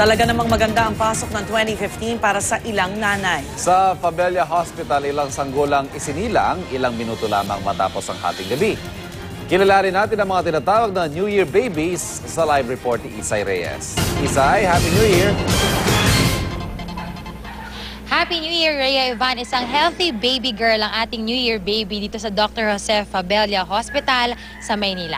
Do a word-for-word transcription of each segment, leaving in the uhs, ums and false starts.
Talaga namang maganda ang pasok ng twenty fifteen para sa ilang nanay. Sa Fabella Hospital, ilang sanggulang isinilang, ilang minuto lamang matapos ang hating gabi. Kilalanin natin ang mga tinatawag na New Year babies sa live report ni Isay Reyes. Isay, Happy New Year! Happy New Year, Rhea Ivan. Isang healthy baby girl ang ating New Year baby dito sa Doctor Jose Fabella Hospital sa Maynila.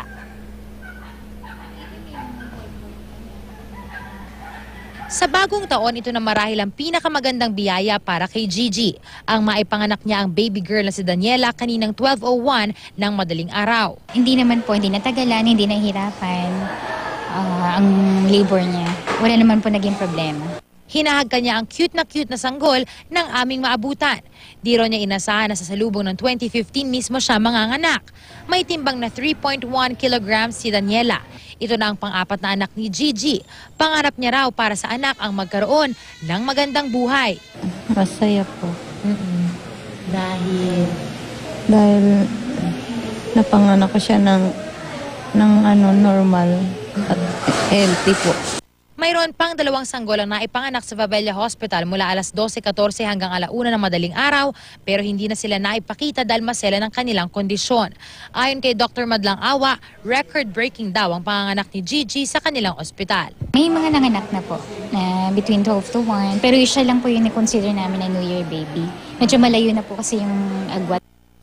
Sa bagong taon, ito na marahil ang pinakamagandang biyaya para kay Gigi. Ang maipanganak niya ang baby girl na si Daniela kaninang twelve oh one ng madaling araw. Hindi naman po, hindi natagalan, hindi nahihirapan uh, ang labor niya. Wala naman po naging problema. Hinahagkan niya ang cute na cute na sanggol ng aming maabutan. Di raw niya inasahan na sa salubong ng twenty fifteen mismo siya manganganak. May timbang na three point one kilograms si Daniela. Ito na ang pang-apat na anak ni Gigi. Pangarap niya raw para sa anak ang magkaroon ng magandang buhay. Masaya po. Mm-mm. Dahil? Dahil napanganak ko siya ng, ng ano, normal at healthy po. Mayroon pang dalawang sanggol ang naipanganak sa Fabella Hospital mula alas dose fourteen hanggang alauna ng madaling araw, pero hindi na sila naipakita dahil masela ng kanilang kondisyon. Ayon kay Doctor Madlang Awa, record-breaking daw ang panganganak ni Gigi sa kanilang ospital. May mga nanganak na po, na between twelve to one, pero siya lang po yung i-consider namin na New Year baby. Medyo malayo na po kasi yung agwat.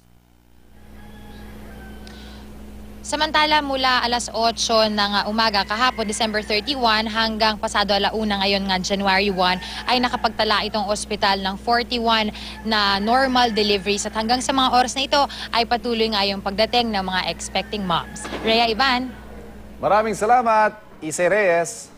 Samantala, mula alas otso ng umaga kahapon, December thirty-one, hanggang pasado alauna ngayon nga January one, ay nakapagtala itong ospital ng forty-one na normal deliveries. At hanggang sa mga oras na ito ay patuloy nga yung pagdating ng mga expecting moms. Rhea Ivan. Maraming salamat, Isay Reyes.